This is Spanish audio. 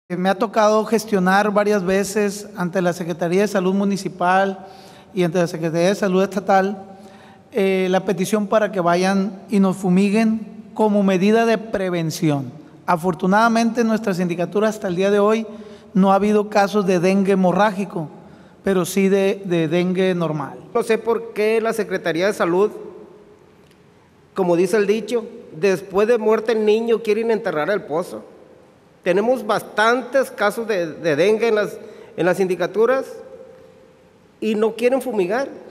Me ha tocado gestionar varias veces ante la Secretaría de Salud Municipal y ante la Secretaría de Salud Estatal la petición para que vayan y nos fumiguen como medida de prevención. Afortunadamente en nuestra sindicatura hasta el día de hoy no ha habido casos de dengue hemorrágico, pero sí de dengue normal. No sé por qué la Secretaría de Salud, como dice el dicho, después de muerte el niño quieren enterrar el pozo. Tenemos bastantes casos de dengue en las sindicaturas y no quieren fumigar.